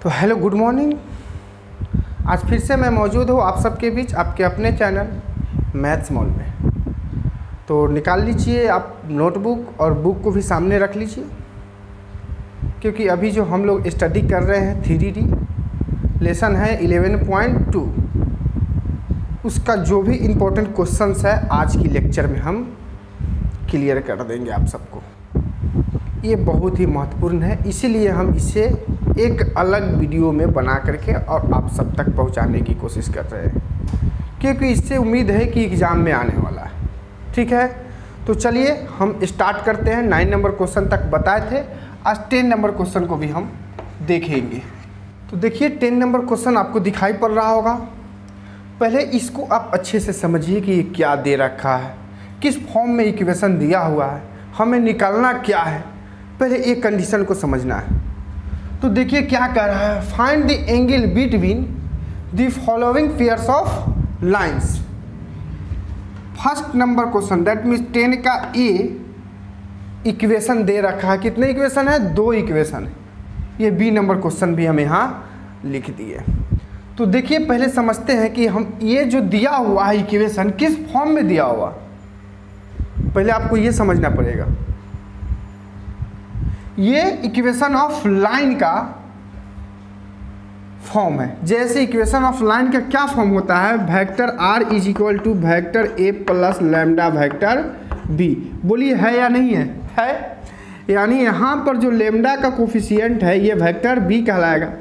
तो hello good morning. आज फिर से मैं मौजूद हूँ आप सबके बीच आपके अपने चैनल मैथ्स मॉल में। तो निकाल लीजिए आप नोटबुक और बुक को भी सामने रख लीजिए, क्योंकि अभी जो हम लोग स्टडी कर रहे हैं 3D लेसन है 11.2, उसका जो भी इम्पोर्टेंट क्वेश्चंस है आज की लेक्चर में हम क्लियर कर देंगे आप सबको। ये बहुत ही महत्वपूर्ण है, इसीलिए हम इसे एक अलग वीडियो में बना करके और आप सब तक पहुंचाने की कोशिश कर रहे हैं, क्योंकि इससे उम्मीद है कि एग्ज़ाम में आने वाला है। ठीक है, तो चलिए हम स्टार्ट करते हैं। 9 नंबर क्वेश्चन तक बताए थे, आज 10 नंबर क्वेश्चन को भी हम देखेंगे। तो देखिए 10 नंबर क्वेश्चन आपको दिखाई पड़ रहा होगा। पहले इसको आप अच्छे से समझिए कि ये क्या दे रखा है, किस फॉर्म में इक्वेशन दिया हुआ है, हमें निकालना क्या है। पहले एक कंडीशन को समझना है। तो देखिए क्या कर रहा है, find the angle between the following pairs of lines. First number question that means 10 का ए इक्वेशन दे रखा है। कितने इक्वेशन है? 2 इक्वेशन है। ये बी नंबर क्वेश्चन भी हम यहाँ लिख दिए। तो देखिए पहले समझते हैं कि हम ये जो दिया हुआ है इक्वेशन किस फॉर्म में दिया हुआ, पहले आपको ये समझना पड़ेगा। ये इक्वेशन ऑफ लाइन का फॉर्म है। जैसे इक्वेशन ऑफ लाइन का क्या फॉर्म होता है, vector R is equal to vector A plus lambda vector B. बोलिए है या नहीं है? है। यानी यहाँ पर जो लैम्डा का कोफिशिएंट है ये वेक्टर बी कहलाएगा।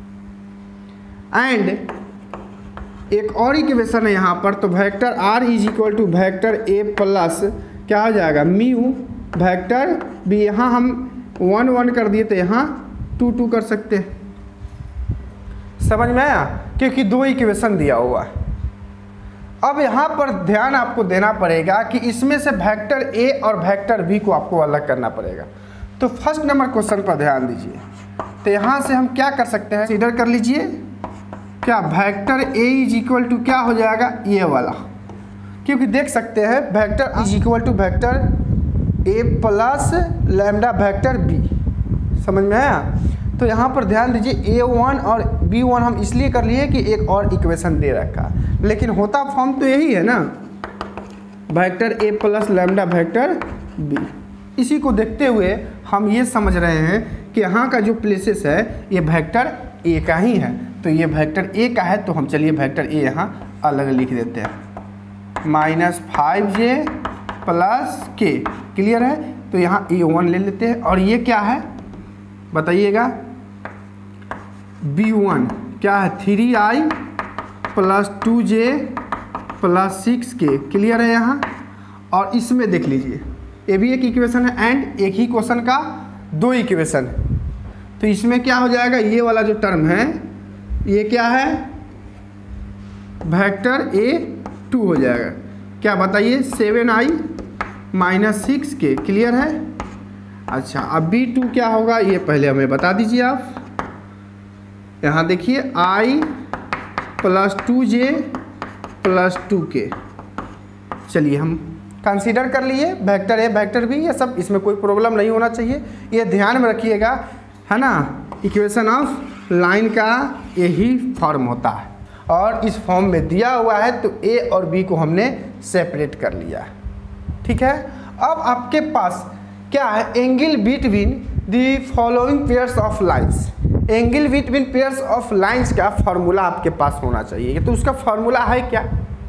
एंड एक और इक्वेशन है यहाँ पर, तो vector R is equal to vector A plus क्या हो जाएगा, म्यू वेक्टर बी। यहाँ हम 1 1 कर दिए तो यहाँ 2 2 कर सकते हैं। समझ में आया? क्योंकि 2 इक्वेशन दिया हुआ है। अब यहाँ पर ध्यान आपको देना पड़ेगा कि इसमें से वेक्टर ए और वेक्टर बी को आपको अलग करना पड़ेगा। तो फर्स्ट नंबर क्वेश्चन पर ध्यान दीजिए। तो यहाँ से हम क्या कर सकते हैं, कंसीडर कर लीजिए क्या vector A is equal to क्या हो जाएगा, ये वाला। क्योंकि देख सकते हैं vector is equal to vector A plus lambda vector B. समझ में आया? तो यहाँ पर ध्यान दीजिए A1 और B1 हम इसलिए कर लिए कि एक और इक्वेशन दे रखा, लेकिन होता फॉर्म तो यही है ना, vector A plus lambda vector B. इसी को देखते हुए हम ये समझ रहे हैं कि यहाँ का जो प्लेसेस है ये वेक्टर ए का ही है। तो ये वेक्टर ए का है, तो हम चलिए वेक्टर ए यहाँ अलग लिख देते हैं, -5j प्लस के। क्लियर है? तो यहाँ A1 ले लेते हैं। और ये क्या है बताइएगा, B1 क्या है, 3i plus 2j plus 6k। Clear है यहाँ? और इसमें देख लीजिए ये भी एक इक्वेशन है एंड एक ही क्वेश्चन का 2 इक्वेशन है। तो इसमें क्या हो जाएगा, ये वाला जो टर्म है ये क्या है, वेक्टर A2 हो जाएगा। क्या बताइए, 7i माइनस 6k। क्लियर है? अच्छा, अब B2 क्या होगा ये पहले हमें बता दीजिए आप। यहाँ देखिए i plus 2j plus 2k। चलिए हम कंसीडर कर लिए वेक्टर ए वेक्टर बी, ये सब इसमें कोई प्रॉब्लम नहीं होना चाहिए। ये ध्यान में रखिएगा, है ना। इक्वेशन ऑफ लाइन का यही फॉर्म होता है और इस फॉर्म में दिया हुआ है, तो ए और बी को हमने सेपरेट कर लिया। ठीक है, अब आपके पास क्या है, angle between the following pairs of lines. Angle between pairs of lines का फॉर्मूला आपके पास होना चाहिए। तो उसका फॉर्मूला है क्या,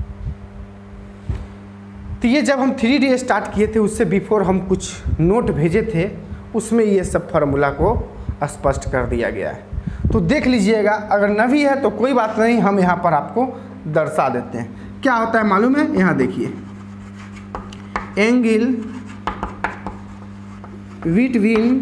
तो ये जब हम 3D स्टार्ट किए थे उससे बिफोर हम कुछ नोट भेजे थे, उसमें ये सब फार्मूला को स्पष्ट कर दिया गया है। तो देख लीजिएगा, अगर नवी है तो कोई बात नहीं, हम यहाँ पर आपको दर्शा देते हैं। क्या होता है मालूम है, यहाँ देखिए, angle between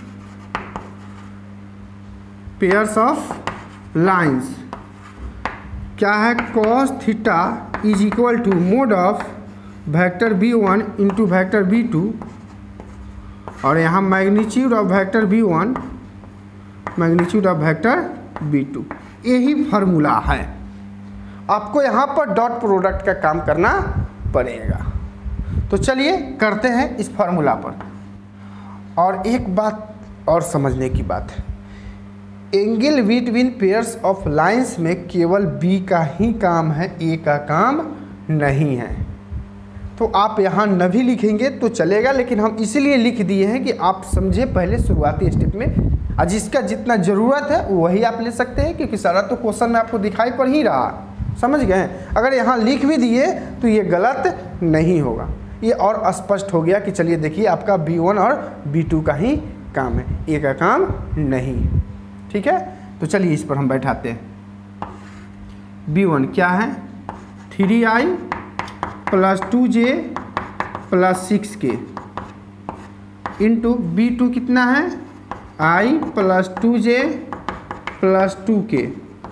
pairs of lines क्या है, cos theta is equal to mod of vector B1 into vector B2, और यहाँ magnitude of vector B1 magnitude of vector B2। यही फार्मूला है। आपको यहाँ पर डॉट प्रोडक्ट का काम करना पड़ेगा। तो चलिए करते हैं इस फार्मूला पर। और एक बात और समझने की बात है, angle between pairs of lines में केवल बी का ही काम है, ए का काम नहीं है। तो आप यहाँ न भी लिखेंगे तो चलेगा, लेकिन हम इसीलिए लिख दिए हैं कि आप समझे पहले शुरुआती स्टेप में, और जिसका जितना ज़रूरत है वही आप ले सकते हैं, क्योंकि सारा तो क्वेश्चन में आपको दिखाई पड़ ही रहा, समझ गए। अगर यहाँ लिख भी दिए तो ये गलत नहीं होगा, ये और स्पष्ट हो गया कि चलिए देखिए आपका B1 और B2 का ही काम है, ए का काम नहीं है। ठीक है, तो चलिए इस पर हम बैठाते हैं। B1 क्या है, 3i plus 2j plus 6k into B2 कितना है, i plus 2j plus 2k,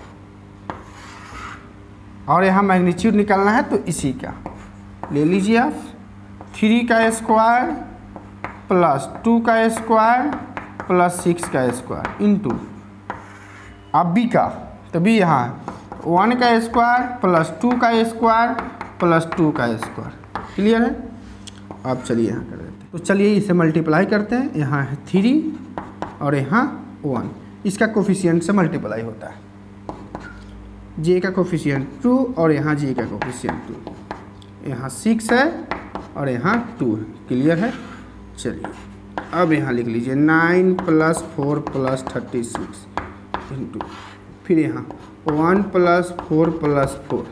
और यहाँ मैग्नीट्यूड निकालना है तो इसी का ले लीजिए आप, 3 का स्क्वायर प्लस 2 का स्क्वायर प्लस 6 का स्क्वायर इंटू अब b का, तो b यहाँ 1 का स्क्वायर प्लस 2 का स्क्वायर प्लस 2 का स्क्वायर। क्लियर है। अब चलिए यहाँ कर देते हैं, तो चलिए इसे मल्टीप्लाई करते हैं। यहाँ है 3 और यहाँ 1, इसका कोफिशिएंट से मल्टीप्लाई होता है, j का कोफिशिएंट 2 और यहाँ j का कोफिशिएंट 2, यहाँ 6 है और यहाँ 2 है। क्लियर है। चलिए अब यहाँ लिख लीजिए 9 प्लस 4 प्लस 36 इंटू फिर यहाँ 1 प्लस 4 प्लस 4।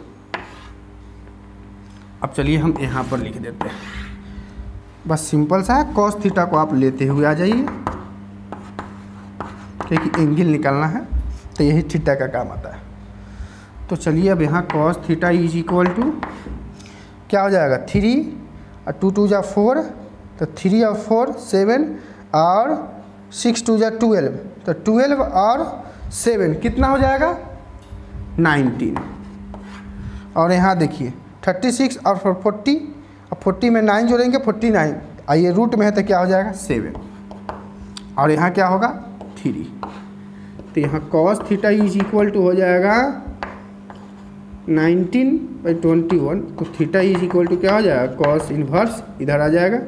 अब चलिए हम यहाँ पर लिख देते हैं, बस सिंपल सा है, कॉस थीटा को आप लेते हुए आ जाइए, क्योंकि एंगल निकालना है तो यही थीटा का काम आता है। तो चलिए अब यहाँ cos theta is equal to क्या हो जाएगा, 3 और 2 2 जा 4, तो 3 और 4 7 और 6 2 जा 12, तो 12 और 7 कितना हो जाएगा 19। और यहाँ देखिए 36 और 40, और 40 में 9 जोड़ेंगे 49, आइए रूट में है तो क्या हो जाएगा 7, और यहाँ क्या होगा 3। तो यहाँ cos theta is equal to हो जाएगा 19/21, तो थीटा इज इक्वल टू क्या हो जाएगा, कॉस इन्वर्स इधर आ जाएगा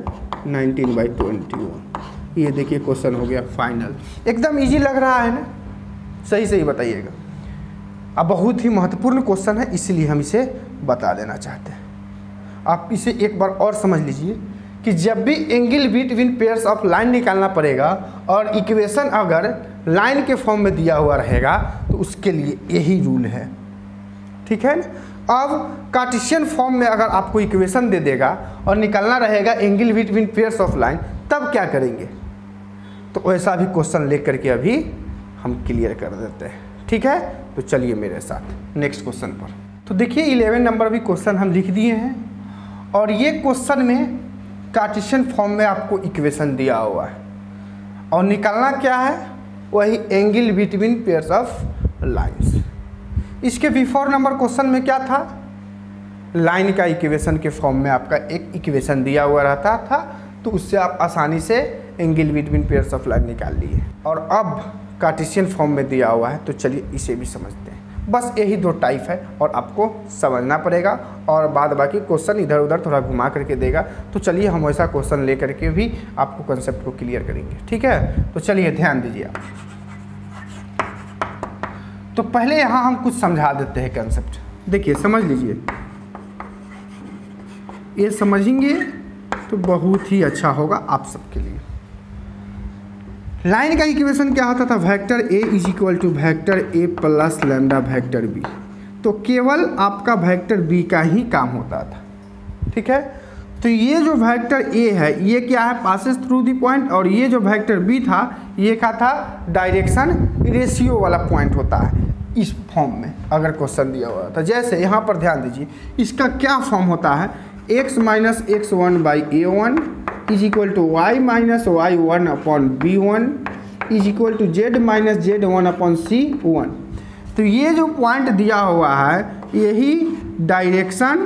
19/21। ये देखिए क्वेश्चन हो गया फाइनल। एकदम इजी लग रहा है ना, सही सही बताइएगा। अब बहुत ही महत्वपूर्ण क्वेश्चन है, इसीलिए हम इसे बता देना चाहते हैं। आप इसे एक बार और समझ लीजिए कि जब भी angle between pairs of line निकालना पड़ेगा और इक्वेशन अगर लाइन के फॉर्म में दिया हुआ रहेगा तो उसके लिए यही रूल है। ठीक है। अब कार्टेशियन फॉर्म में अगर आपको इक्वेशन दे देगा और निकालना रहेगा angle between pairs of line, तब क्या करेंगे, तो ऐसा भी क्वेश्चन लेकर के अभी हम क्लियर कर देते हैं। ठीक है, तो चलिए मेरे साथ नेक्स्ट क्वेश्चन पर। तो देखिए 11 नंबर भी क्वेश्चन हम लिख दिए हैं, और ये क्वेश्चन में कार्टेशियन फॉर्म में आपको इक्वेशन दिया हुआ है और निकालना क्या है, वही angle between pairs of lines. इसके बिफोर नंबर क्वेश्चन में क्या था, लाइन का इक्वेशन के फॉर्म में आपका एक इक्वेशन दिया हुआ रहता था, तो उससे आप आसानी से angle between pairs of line निकाल लिए। और अब कार्टेशियन फॉर्म में दिया हुआ है, तो चलिए इसे भी समझते हैं। बस यही दो टाइप है और आपको समझना पड़ेगा, और बाद बाकी क्वेश्चन इधर उधर थोड़ा घुमा करके देगा। तो चलिए हम वैसा क्वेश्चन ले करके भी आपको कंसेप्ट को क्लियर करेंगे। ठीक है, तो चलिए ध्यान दीजिए आप। तो पहले यहाँ हम कुछ समझा देते हैं कंसेप्ट। देखिए समझ लीजिए, ये समझेंगे तो बहुत ही अच्छा होगा आप सबके लिए। लाइन का इक्वेशन क्या होता था, vector A is equal to vector A plus lambda vector B. तो केवल आपका वेक्टर बी का ही काम होता था। ठीक है, तो ये जो वेक्टर ए है ये क्या है, पासेस थ्रू दी पॉइंट, और ये जो वेक्टर बी था ये क्या था, डायरेक्शन रेशियो वाला पॉइंट होता है इस फॉर्म में अगर क्वेश्चन दिया हुआ था। जैसे यहाँ पर ध्यान दीजिए, इसका क्या फॉर्म होता है, x minus x1/a1 is equal to y minus y1/b1 is equal to z minus z1/c1। तो ये जो पॉइंट दिया हुआ है यही डायरेक्शन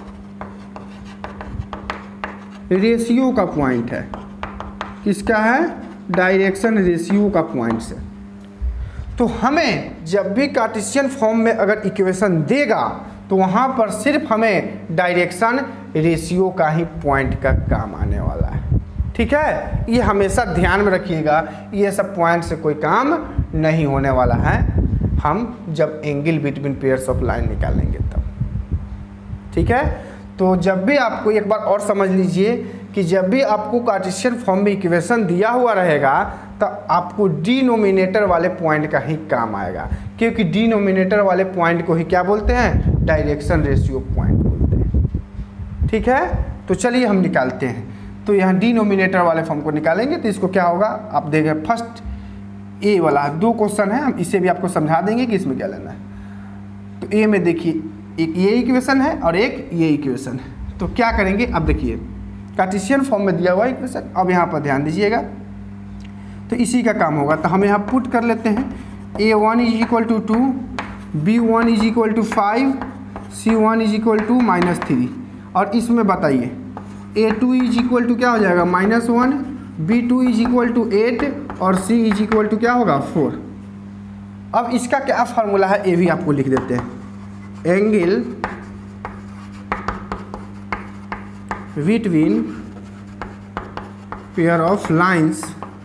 रेशियो का पॉइंट है। किसका है, डायरेक्शन रेशियो का पॉइंट से। तो हमें जब भी कार्टेशियन फॉर्म में अगर इक्वेशन देगा तो वहाँ पर सिर्फ हमें डायरेक्शन रेशियो का ही पॉइंट का काम आने वाला है। ठीक है, ये हमेशा ध्यान में रखिएगा, ये सब पॉइंट से कोई काम नहीं होने वाला है, हम जब angle between pairs of line निकालेंगे तब। ठीक है, तो जब भी आपको एक बार और समझ लीजिए कि जब भी आपको कार्टेशियन फॉर्म में इक्वेशन दिया हुआ रहेगा तो आपको डिनोमिनेटर वाले पॉइंट का ही काम आएगा, क्योंकि डिनोमिनेटर वाले पॉइंट को ही क्या बोलते हैं, डायरेक्शन रेशियो पॉइंट बोलते हैं। ठीक है, तो चलिए हम निकालते हैं। तो यहाँ डिनोमिनेटर वाले फॉर्म को निकालेंगे तो इसको क्या होगा, आप देखें फर्स्ट ए वाला 2 क्वेश्चन है, हम इसे भी आपको समझा देंगे कि इसमें क्या लेना है। तो ए में देखिए एक ये इक्वेशन है और एक ये इक्वेशन है। तो क्या करेंगे, अब देखिए कार्टेशियन फॉर्म में दिया हुआ इक्वेशन, अब यहाँ पर ध्यान दीजिएगा, तो इसी का काम होगा। तो हम यहाँ पुट कर लेते हैं A1 = 2, B1 = 5, C1 = -3। और इसमें बताइए A2 क्या हो जाएगा -1, B2 = 8 और C क्या होगा 4। अब इसका क्या फार्मूला है ये भी आपको लिख देते हैं। Angle between pair of lines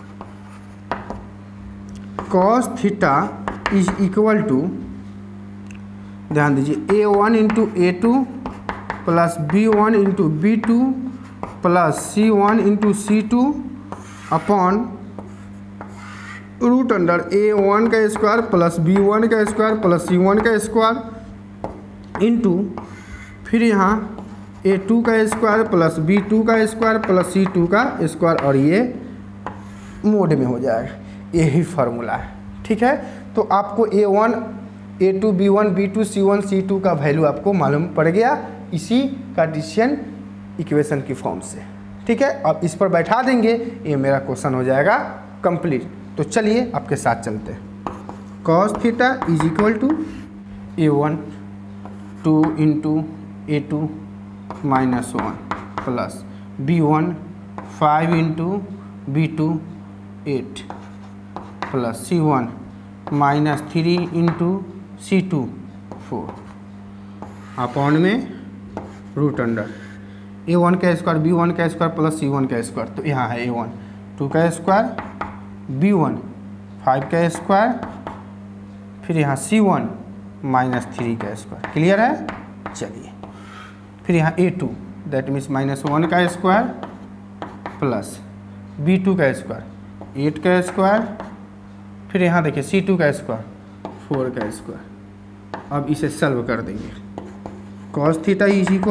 cos theta = ध्यान दीजिए A1 × A2 plus B1 × B2 plus C1 × C2 upon root under A1 का स्क्वायर प्लस B1 का स्क्वायर प्लस C1 का स्क्वायर इंटू फिर यहाँ A2 का स्क्वायर प्लस B2 का square plus C2 का स्क्वायर, और ये मोड में हो जाएगा। यही फार्मूला है। ठीक है, तो आपको A1 A2 B1 B2 C1 C2 का वैल्यू आपको मालूम पड़ गया इसी कार्टेशियन इक्वेशन की फॉर्म से। ठीक है, अब इस पर बैठा देंगे, ये मेरा क्वेश्चन हो जाएगा कंप्लीट। तो चलिए आपके साथ चलते हैं। cos theta = A1 2 × A2 -1 plus B1 5 × B2 8 plus C1 -3 × C2 4 upon में रूट अंडर A1 का स्क्वायर B1 का स्क्वायर प्लस C1 का स्क्वायर। तो यहाँ है A1 2 का स्क्वायर, B1 5 का स्क्वायर, फिर यहाँ C1 -3 का स्क्वायर। क्लियर है, चलिए फिर यहाँ A2 दैट मीन्स -1 का स्क्वायर प्लस B2 का स्क्वायर 8 का स्क्वायर, फिर यहाँ देखिए C2 का स्क्वायर 4 का स्क्वायर। अब इसे सॉल्व कर देंगे। cos थीटा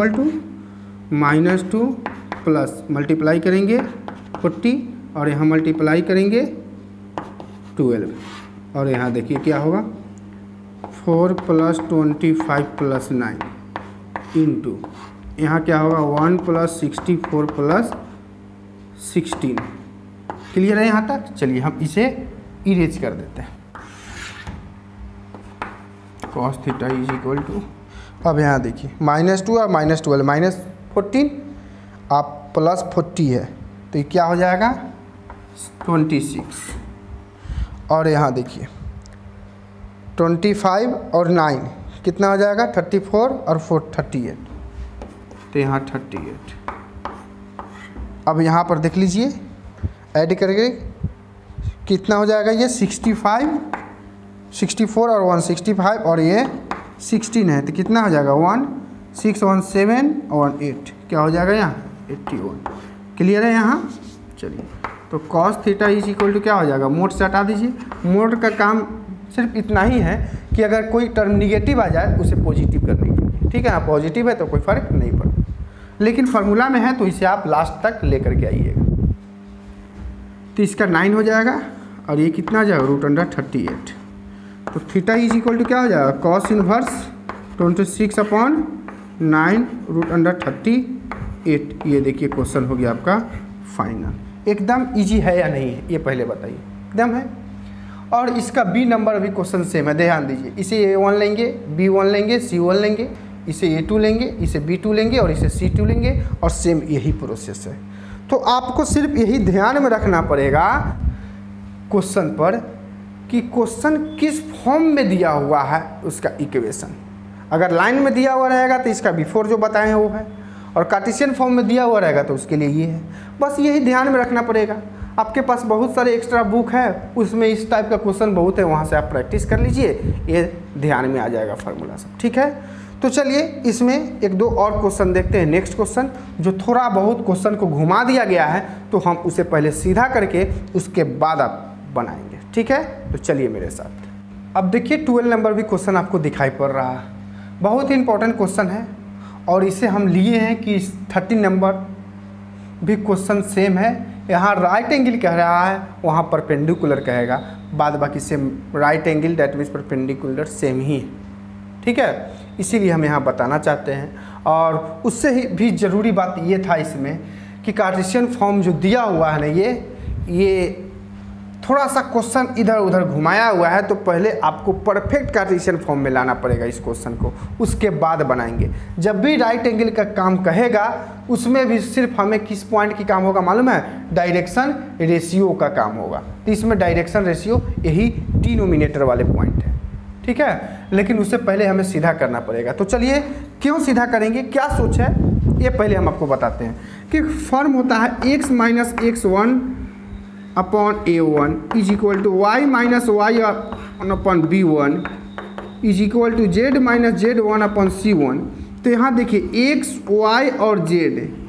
= -2 प्लस मल्टीप्लाई करेंगे 40 और यहाँ मल्टीप्लाई करेंगे 12, और यहाँ देखिए क्या होगा 4 + 25 + 9 इंटू यहाँ क्या होगा 1 + 64 + 16। क्लियर है यहाँ तक। चलिए हम इसे इरेज कर देते हैं। cos थीटा = अब यहाँ देखिए -2 और -12 -14 आप प्लस 40 है तो ये क्या हो जाएगा 26, और यहाँ देखिए 25 और 9 कितना हो जाएगा 34 और 4 38, तो यहाँ 38। अब यहाँ पर देख लीजिए ऐड करके कितना हो जाएगा ये 65 64 और 165 और ये 16 है तो कितना हो जाएगा 1 6 1 7 और 8 क्या हो जाएगा यहाँ 81। क्लियर है यहाँ। चलिए तो cos थीटा = क्या हो जाएगा मोड से हटा दीजिए। मोड का काम सिर्फ इतना ही है कि अगर कोई टर्म निगेटिव आ जाए उसे पॉजिटिव करने के लिए, ठीक है ना। पॉजिटिव है तो कोई फ़र्क नहीं पड़ता, लेकिन फार्मूला में है तो इसे आप लास्ट तक लेकर के आइएगा। तो इसका 9 हो जाएगा और ये कितना हो जाएगा √38। तो थीटा = क्या हो जाएगा cos इनवर्स 26/9 √38। ये देखिए क्वेश्चन हो गया आपका फाइनल। एकदम इजी है या नहीं है ये पहले बताइए। एकदम है। और इसका बी नंबर अभी क्वेश्चन सेम है, ध्यान दीजिए। इसे A1 लेंगे, B1 लेंगे, C1 लेंगे, इसे A2 लेंगे, इसे B2 लेंगे और इसे C2 लेंगे, और सेम यही प्रोसेस है। तो आपको सिर्फ यही ध्यान में रखना पड़ेगा क्वेश्चन पर कि क्वेश्चन किस फॉर्म में दिया हुआ है उसका इक्वेशन। अगर लाइन में दिया हुआ रहेगा तो इसका बिफोर जो बताए हैं वो है, और कार्टेशियन फॉर्म में दिया हुआ रहेगा तो उसके लिए ये है। बस यही ध्यान में रखना पड़ेगा। आपके पास बहुत सारे एक्स्ट्रा बुक है, उसमें इस टाइप का क्वेश्चन बहुत है, वहाँ से आप प्रैक्टिस कर लीजिए, ये ध्यान में आ जाएगा फार्मूला सब। ठीक है, तो चलिए इसमें एक दो और क्वेश्चन देखते हैं। नेक्स्ट क्वेश्चन जो थोड़ा बहुत क्वेश्चन को घुमा दिया गया है, तो हम उसे पहले सीधा करके उसके बाद आप बनाएंगे। ठीक है, तो चलिए मेरे साथ। अब देखिए 12 नंबर भी क्वेश्चन आपको दिखाई पड़ रहा है, बहुत ही इंपॉर्टेंट क्वेश्चन है और इसे हम लिए हैं कि 13 नंबर भी क्वेश्चन सेम है। यहाँ राइट एंगल कह रहा है, वहाँ परपेंडिकुलर कहेगा, बाद बाकी same. Right angle that means perpendicular same ही है। ठीक है, इसीलिए हम यहाँ बताना चाहते हैं। और उससे ही भी ज़रूरी बात ये था इसमें कि कार्टेशियन फॉर्म जो दिया हुआ है ना, ये थोड़ा सा क्वेश्चन इधर उधर घुमाया हुआ है, तो पहले आपको परफेक्ट कार्टेशियन फॉर्म में लाना पड़ेगा इस क्वेश्चन को, उसके बाद बनाएंगे। जब भी राइट एंगल का काम कहेगा, उसमें भी सिर्फ हमें किस पॉइंट की काम होगा मालूम है? डायरेक्शन रेशियो का काम होगा। तो इसमें डायरेक्शन रेशियो यही डिनोमिनेटर वाले पॉइंट है। ठीक है, लेकिन उससे पहले हमें सीधा करना पड़ेगा। तो चलिए क्यों सीधा करेंगे, क्या सोच है, ये पहले हम आपको बताते हैं कि फॉर्म होता है x minus x1 upon a1 is equal to y minus y upon b1 is equal to z minus z1 upon c1। तो यहाँ देखिए x y और z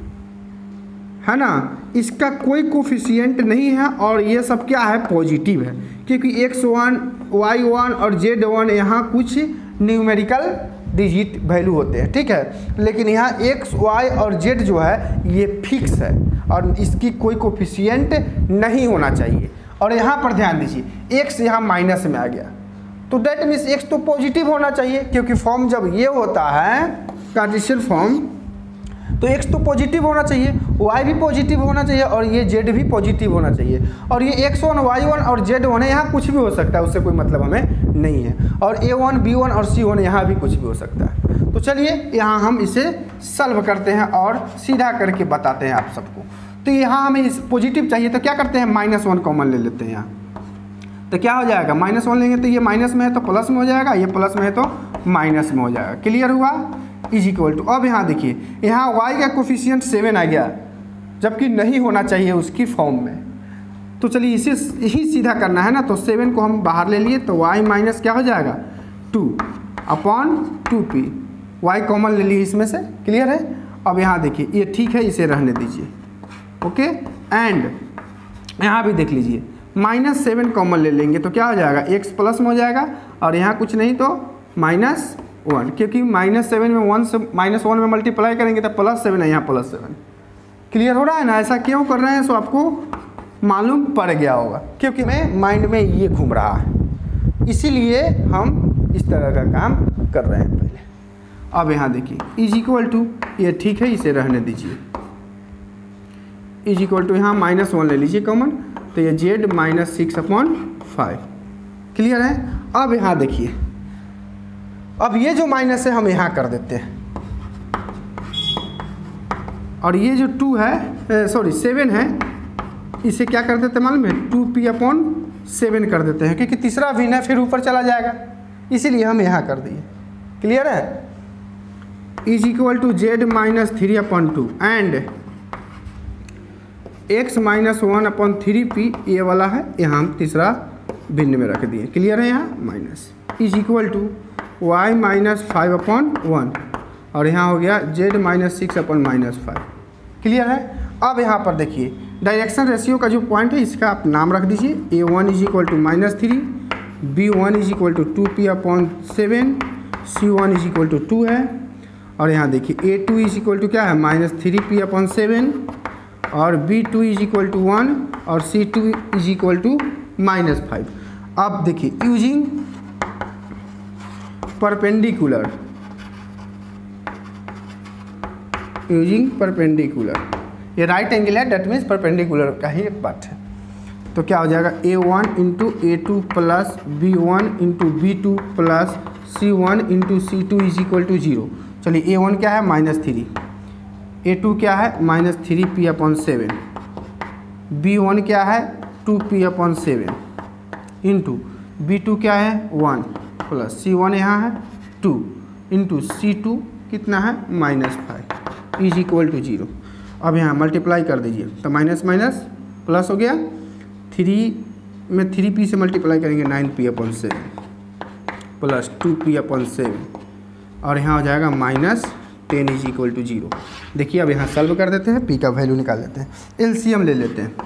है ना, इसका कोई कोफिशिएंट नहीं है और ये सब क्या है? पॉजिटिव है, क्योंकि x1 y1 और z1 यहाँ कुछ न्यूमेरिकल डिजिट वैल्यू होते हैं। ठीक है, लेकिन यहाँ x y और z जो है ये फिक्स है और इसकी कोई कोफिशिएंट नहीं होना चाहिए। और यहाँ पर ध्यान दीजिए, x यहाँ माइनस में आ गया, तो डेट मीन्स x तो पॉजिटिव होना चाहिए, क्योंकि फॉर्म जब ये होता है कार्टेशियन फॉर्म, तो x तो पॉजिटिव होना चाहिए, y भी पॉजिटिव होना चाहिए और ये z भी पॉजिटिव होना चाहिए। और ये x1 y1 और z1 है, यहाँ कुछ भी हो सकता है, उससे कोई मतलब हमें नहीं है। और a1 b1 और c1 यहाँ भी कुछ भी हो सकता है। तो चलिए यहाँ हम इसे सॉल्व करते हैं और सीधा करके बताते हैं आप सबको। तो यहाँ हमें इस पॉजिटिव चाहिए, तो क्या करते हैं? -1 कॉमन ले लेते हैं यहाँ। तो क्या हो जाएगा? -1 लेंगे तो ये माइनस में है तो प्लस में हो जाएगा, ये प्लस में है तो माइनस में हो जाएगा। क्लियर हुआ? इज इक्वल टू, अब यहाँ देखिए, यहाँ y का कोफिशिएंट 7 आ गया, जबकि नहीं होना चाहिए उसकी फॉर्म में। तो चलिए इसे यही सीधा करना है ना, तो 7 को हम बाहर ले लिए, तो y माइनस क्या हो जाएगा? 2 अपॉन 2p, y कॉमन ले लिए इसमें से। क्लियर है? अब यहाँ देखिए ये ठीक है, इसे रहने दीजिए। ओके, एंड यहाँ भी देख लीजिए, -7 कॉमन ले लेंगे तो क्या हो जाएगा? x प्लस में हो जाएगा, और यहाँ कुछ नहीं तो -1, क्योंकि -7 में 1 से -1 में मल्टीप्लाई करेंगे तो +7 है, यहाँ +7। क्लियर हो रहा है ना? ऐसा क्यों कर रहे हैं सो आपको मालूम पड़ गया होगा, क्योंकि मैं माइंड में ये घूम रहा है, इसीलिए हम इस तरह का काम कर रहे हैं पहले। अब यहाँ देखिए इज इक्वल टू, ये ठीक है, इसे रहने दीजिए। इज इक्वल टू यहाँ -1 ले लीजिए कॉमन, तो ये z -6/5। क्लियर है? अब यहाँ देखिए, अब ये जो माइनस है हम यहाँ कर देते हैं, और ये जो 2 है, सॉरी 7 है, इसे क्या कर देते हैं मालूम है? 2p/7 कर देते हैं, क्योंकि तीसरा भिन्न है, फिर ऊपर चला जाएगा, इसीलिए हम यहाँ कर दिए। क्लियर है? Is equal to z -3/2 and x -1/3p, ये वाला है, यहाँ हम तीसरा भिन्न में रख दिए। क्लियर है? यहाँ minus is equal to y -5/1, और यहाँ हो गया z -6/-5। क्लियर है? अब यहाँ पर देखिए डायरेक्शन रेशियो का जो पॉइंट है, इसका आप नाम रख दीजिए। a1 is equal to -3, b1 is equal to 2p/7, c1 is equal to 2 है, और यहाँ देखिए a2 इज इक्वल टू क्या है? -3p/7, और b2 इज इक्वल टू 1, और c2 इज इक्वल टू -5। अब देखिए यूजिंग परपेंडिकुलर, ये राइट एंगल है, डेट मीन्स परपेंडिकुलर का ही एक बात है। तो क्या हो जाएगा? a1 into a2 plus b1 into b2 plus c1 into c2 is equal to 0। चलिए a1 क्या है? -3, a2 क्या है? -3p/7, b1 क्या है? 2p/7 इंटू b2 क्या है? 1 प्लस c1 यहाँ है 2 इंटू c2 कितना है? -5 इज इक्वल टू 0। अब यहाँ मल्टीप्लाई कर दीजिए, तो माइनस माइनस प्लस हो गया 3 में 3p से मल्टीप्लाई करेंगे 9p/7 प्लस 2p/7 और यहाँ हो जाएगा -10 इज इक्वल टू 0। देखिए अब यहाँ सॉल्व कर देते हैं, p का वैल्यू निकाल लेते हैं, एलसीएम ले लेते हैं।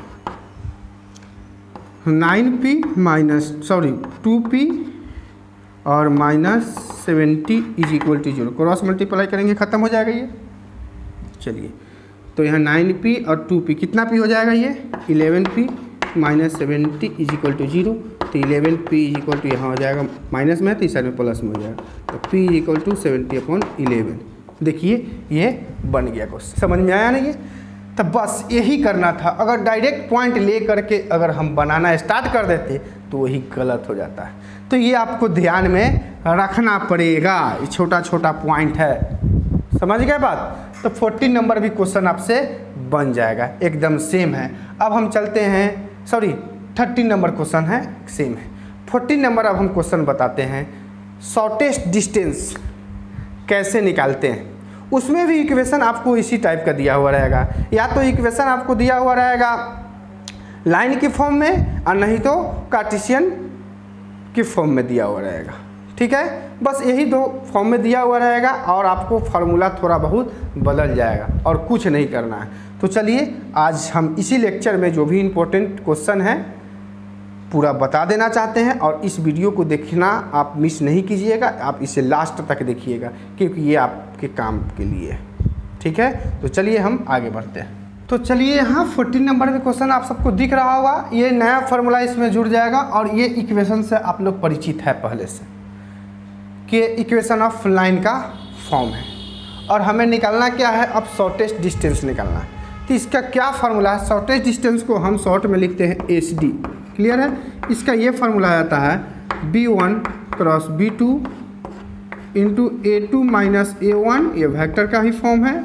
2p और -70 is equal to 0, cross multiply करेंगे खत्म हो जाएगा ये। चलिए तो यहाँ 9p और 2p कितना p हो जाएगा ये 11p -70 इज इक्वल टू 0। तो 11p इज इक्वल टू यहाँ हो जाएगा माइनस में, तो इस साइड में प्लस में हो जाएगा, तो p इज इक्वल टू 70/11। देखिए ये बन गया क्वेश्चन, समझ में आया नहीं ये? तो बस यही करना था। अगर डायरेक्ट पॉइंट ले करके अगर हम बनाना स्टार्ट कर देते तो वही गलत हो जाता है। तो ये आपको ध्यान में रखना पड़ेगा, ये छोटा छोटा पॉइंट है, समझ गए बात? तो 14 नंबर भी क्वेश्चन आपसे बन जाएगा, एकदम सेम है। अब हम चलते हैं, 13 नंबर क्वेश्चन है, सेम है। 14 नंबर अब हम क्वेश्चन बताते हैं, शॉर्टेस्ट डिस्टेंस कैसे निकालते हैं। उसमें भी इक्वेशन आपको इसी टाइप का दिया हुआ रहेगा, या तो इक्वेशन आपको दिया हुआ रहेगा लाइन की फॉर्म में और नहीं तो कार्टेशियन की फॉर्म में दिया हुआ रहेगा, ठीक है? बस यही दो फॉर्म में दिया हुआ रहेगा और आपको फार्मूला थोड़ा बहुत बदल जाएगा और कुछ नहीं करना है। तो चलिए आज हम इसी लेक्चर में जो भी इम्पोर्टेंट क्वेश्चन है पूरा बता देना चाहते हैं, और इस वीडियो को देखना आप मिस नहीं कीजिएगा, आप इसे लास्ट तक देखिएगा क्योंकि ये आपके काम के लिए है, ठीक है? तो चलिए हम आगे बढ़ते हैं। तो चलिए यहाँ 14 नंबर में क्वेश्चन आप सबको दिख रहा होगा, ये नया फार्मूला इसमें जुड़ जाएगा और ये इक्वेशन से आप लोग परिचित है पहले से कि इक्वेशन ऑफ लाइन का फॉर्म है, और हमें निकालना क्या है, अब शॉर्टेस्ट डिस्टेंस निकालना है। तो इसका क्या फार्मूला है, शॉर्टेस्ट डिस्टेंस को हम शॉर्ट में लिखते हैं SD, क्लियर है? इसका ये फार्मूला आता है B1 cross B2 into A2 minus A1, ये वेक्टर का ही फॉर्म है,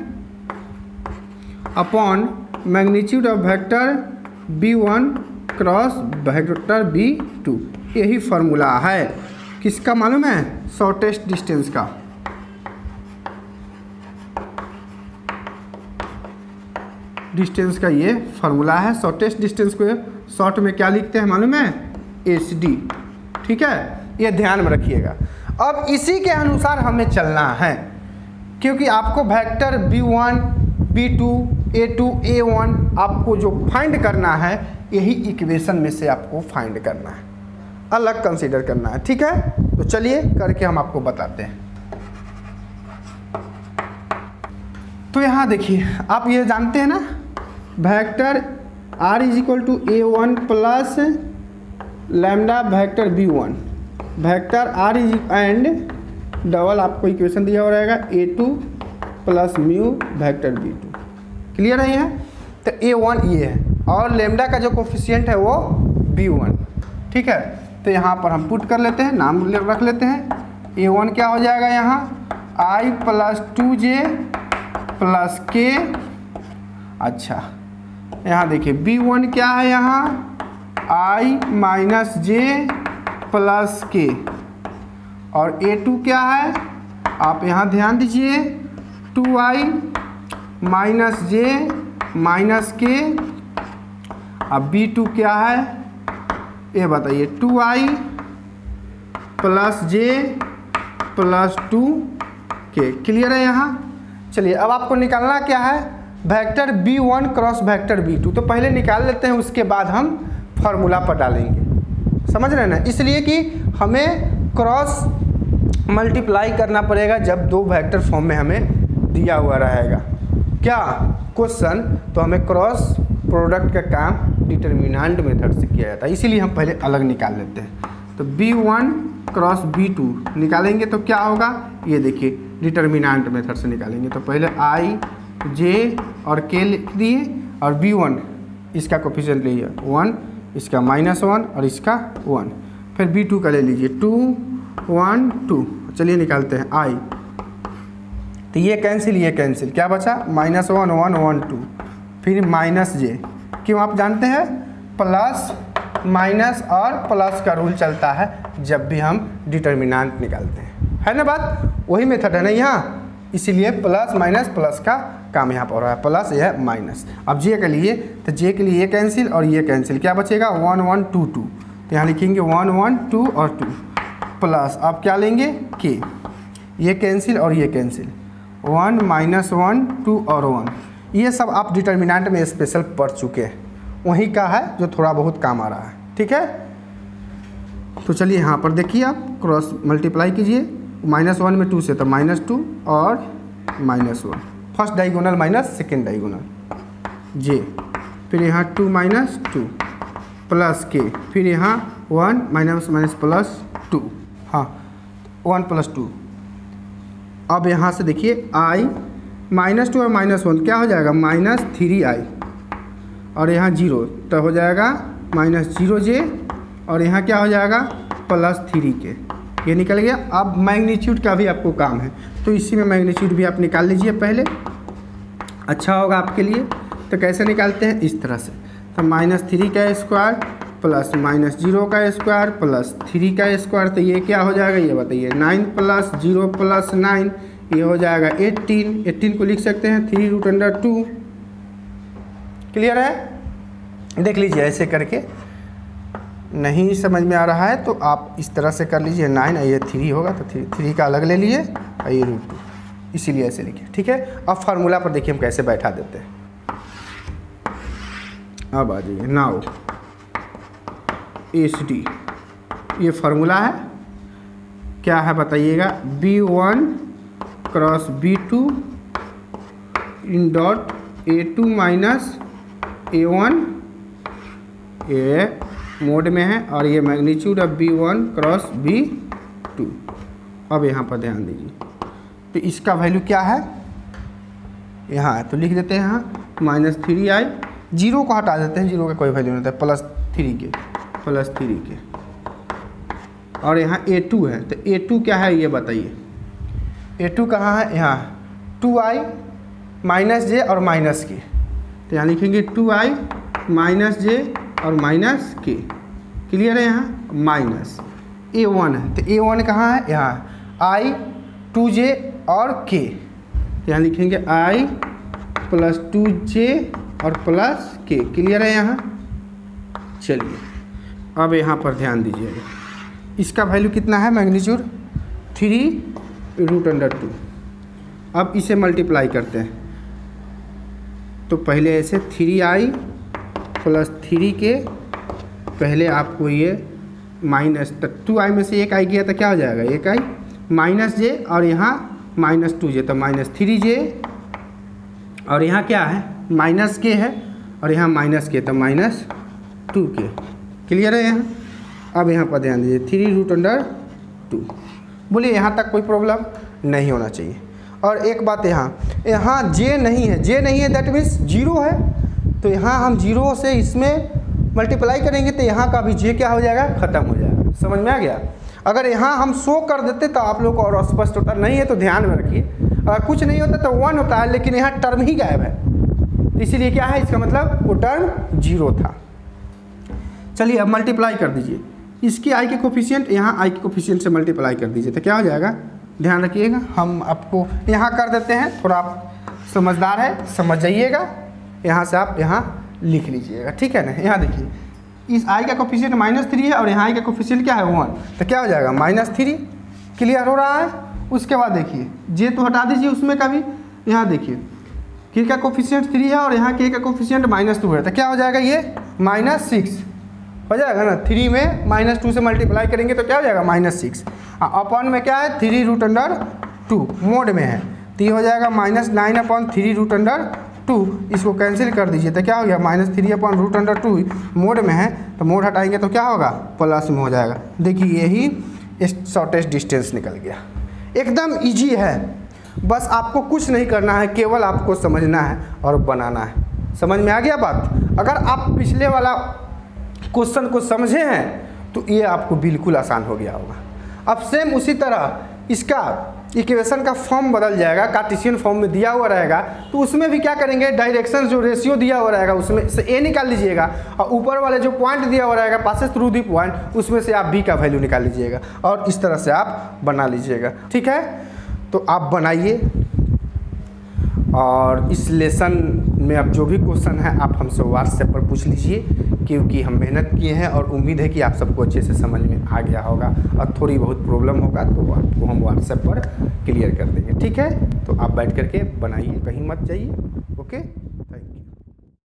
upon magnitude of vector B1 cross vector B2, यही फार्मूला है। किसका मालूम है? शॉर्टेस्ट डिस्टेंस का। डिस्टेंस का ये फार्मूला है। शॉर्टेस्ट डिस्टेंस को शॉर्ट में क्या लिखते हैं मालूम है? SD, ठीक है? ये ध्यान में रखिएगा। अब इसी के अनुसार हमें चलना है, क्योंकि आपको vector B1 B2 A2 A1 आपको जो फाइंड करना है यही इक्वेशन में से आपको फाइंड करना है, अलग कंसीडर करना है, ठीक है? तो चलिए करके हम आपको बताते हैं। तो यहाँ देखिए, आप ये जानते हैं ना, vector R is equal to A1 plus lambda vector B1, vector R is and double आपको इक्वेशन दिया हो रहेगा A2 plus mu vector B2, clear है यहाँ? तो A1 ये है और लैम्डा का जो कोफिशिएंट है वो B1, ठीक है? तो यहाँ पर हम पुट कर लेते हैं, नाम रख लेते हैं। A1 क्या हो जाएगा यहाँ, I plus 2J plus K। अच्छा यहाँ देखिए B1 क्या है यहाँ, I minus J plus K, और A2 क्या है, आप यहाँ ध्यान दीजिए, 2I minus J minus K। अब B2 क्या है ये बताइए, 2I plus J plus 2K, clear है यहाँ? चलिए अब आपको निकालना क्या है, vector B1 cross vector B2। तो पहले निकाल लेते हैं, उसके बाद हम फार्मूला पर डालेंगे, समझ रहे हैं ना? इसलिए कि हमें क्रॉस मल्टीप्लाई करना पड़ेगा जब दो वेक्टर फॉर्म में हमें दिया हुआ रहेगा क्या क्वेश्चन, तो हमें क्रॉस प्रोडक्ट का काम डिटर्मिनेंट मेथड से किया जाता है, इसीलिए हम पहले अलग निकाल लेते हैं। तो B1 क्रॉस B2 निकालेंगे तो क्या होगा, ये देखिए डिटर्मिनेंट मेथड से निकालेंगे। तो पहले I J और K लिख दिए, और B1 इसका कोफिशिएंट लीजिए 1, इसका -1 और इसका 1, फिर B2 का ले लीजिए 2 1 2। चलिए निकालते हैं I, तो ये कैंसिल, क्या बचा, -1 1 1 2, फिर माइनस J, क्यों आप जानते हैं प्लस माइनस और प्लस का रूल चलता है जब भी हम डिटर्मिनेंट निकालते हैं, है ना बात? वही मेथड है ना यहाँ। इसीलिए प्लस माइनस प्लस का काम यहाँ पर हो रहा है, प्लस यह माइनस। अब जे के लिए तो जे के लिए ये कैंसिल और ये कैंसिल, क्या बचेगा 1 1 2 2, तो यहाँ लिखेंगे 1 1 2 और 2 प्लस आप क्या लेंगे के, ये कैंसिल और ये कैंसिल 1 माइनस 1 2 और 1। ये सब आप डिटर्मिनेंट में स्पेशल पढ़ चुके हैं, वहीं का है जो थोड़ा बहुत काम आ रहा है, ठीक है। तो चलिए यहाँ पर देखिए आप क्रॉस मल्टीप्लाई कीजिए, -1 में 2 से तो -2 और -1, first diagonal minus second diagonal J, फिर यहाँ 2 माइनस 2 प्लस के, फिर यहाँ 1 माइनस माइनस प्लस 2, हाँ 1 प्लस 2। अब यहाँ से देखिए i -2 और -1 क्या हो जाएगा -3i, और यहाँ 0 तो हो जाएगा -0j, और यहाँ क्या हो जाएगा +3k, ये निकल गया। अब मैग्नीट्यूड का भी आपको काम है, तो इसी में मैग्नीट्यूड भी आप निकाल लीजिए पहले, अच्छा होगा आपके लिए। तो कैसे निकालते हैं, इस तरह से, तो -3 का स्क्वायर प्लस -0 का स्क्वायर प्लस 3 का स्क्वायर, तो ये क्या हो जाएगा ये बताइए, 9 + 0 + 9, ये हो जाएगा 18। 18 को लिख सकते हैं 3√2। क्लियर है, देख लीजिए ऐसे करके। नहीं समझ में आ रहा है तो आप इस तरह से कर लीजिए, 9 ये 3 होगा तो 3 का अलग ले लिए और ये √2, इसीलिए ऐसे लिखिए, ठीक है। अब फार्मूला पर देखिए हम कैसे बैठा देते हैं। अब आ जाइए, नाउ SD, ये फार्मूला है, क्या है बताइएगा, B1 cross B2 in dot A2 minus A1, ये मोड में है, और ये magnitude of B1 cross B2। अब यहाँ पर ध्यान दीजिए, तो इसका वैल्यू क्या है, यहाँ है तो लिख देते हैं यहाँ -3i, 0 को हटा देते हैं, 0 का कोई वैल्यू नहीं होता है, +3 के, और यहाँ A2 है, तो A2 क्या है ये बताइए, A2 कहाँ है, यहाँ 2i -j और -k, तो यहाँ लिखेंगे 2i -j और -k। क्लियर है, यहाँ माइनस A1 है, तो A1 कहाँ है, यहाँ i 2j और k, तो यहाँ लिखेंगे i + 2j और +k। क्लियर है यहाँ। चलिए अब यहाँ पर ध्यान दीजिएगा, इसका वैल्यू कितना है मैग्नीट्यूड 3√2। अब इसे मल्टीप्लाई करते हैं, तो पहले ऐसे 3i + 3k, पहले आपको ये माइनस, तो 2i में से एक i गया तो क्या हो जाएगा, एक i -j और यहाँ -2j, तो -3j, और यहाँ क्या है -k है, और यहाँ -k तो -2k। क्लियर है यहाँ। अब यहाँ पर ध्यान दीजिए 3√2। बोलिए यहाँ तक कोई प्रॉब्लम नहीं होना चाहिए। और एक बात, यहाँ j नहीं है, दैट मीन्स 0 है, तो यहाँ हम 0 से इसमें मल्टीप्लाई करेंगे तो यहाँ का भी j क्या हो जाएगा, ख़त्म हो जाएगा। समझ में आ गया। अगर यहाँ हम शो कर देते तो आप लोग को और स्पष्ट होता, नहीं है तो ध्यान में रखिए, अगर कुछ नहीं होता तो 1 होता है, लेकिन यहाँ टर्म ही गायब है, इसीलिए क्या है, इसका मतलब वो टर्म 0 था। चलिए अब मल्टीप्लाई कर दीजिए, इसकी i के कोफिशिएंट यहाँ i के कोफिशिएंट से मल्टीप्लाई कर दीजिए, तो क्या हो जाएगा, ध्यान रखिएगा। हम आपको यहाँ कर देते हैं, थोड़ा आप समझदार है समझ जाइएगा, यहाँ से आप यहाँ लिख लीजिएगा, ठीक है ना। यहाँ देखिए इस i का कोफिशिएंट -3 है और यहाँ i का कोफिशिएंट क्या है 1, तो क्या हो जाएगा -3। क्लियर हो रहा है। उसके बाद देखिए j तो हटा दीजिए उसमें का भी, यहाँ देखिए k का कोफिशिएंट 3 है और यहाँ k का कोफिशिएंट -2 है, तो क्या हो जाएगा ये -6 हो जाएगा ना। 3 में -2 से मल्टीप्लाई करेंगे तो क्या हो जाएगा -6, अपॉन में क्या है 3√2 मोड में है, तो ये हो जाएगा -9/3√2। इसको कैंसिल कर दीजिए तो क्या हो गया -3/√2 मोड में है, तो मोड हटाएंगे तो क्या होगा प्लस में हो जाएगा। देखिए यही शॉर्टेस्ट डिस्टेंस निकल गया। एकदम इजी है, बस आपको कुछ नहीं करना है, केवल आपको समझना है और बनाना है। समझ में आ गया बात। अगर आप पिछले वाला क्वेश्चन को समझे हैं तो ये आपको बिल्कुल आसान हो गया होगा। अब सेम उसी तरह इसका इक्वेशन का फॉर्म बदल जाएगा, कार्टेशियन फॉर्म में दिया हुआ रहेगा, तो उसमें भी क्या करेंगे, डायरेक्शन जो रेशियो दिया हुआ रहेगा उसमें से ए निकाल लीजिएगा, और ऊपर वाले जो पॉइंट दिया हुआ रहेगा पासेस थ्रू दी पॉइंट, उसमें से आप बी का वैल्यू निकाल लीजिएगा, और इस तरह से आप बना लीजिएगा। ठीक है, तो आप बनाइए, और इस लेसन में अब जो भी क्वेश्चन है आप हमसे व्हाट्सएप पर पूछ लीजिए, क्योंकि हम मेहनत किए हैं और उम्मीद है कि आप सबको अच्छे से समझ में आ गया होगा। और थोड़ी बहुत प्रॉब्लम होगा तो आपको हम व्हाट्सएप पर क्लियर कर देंगे, ठीक है। तो आप बैठ करके बनाइए, कहीं मत जाइए, ओके।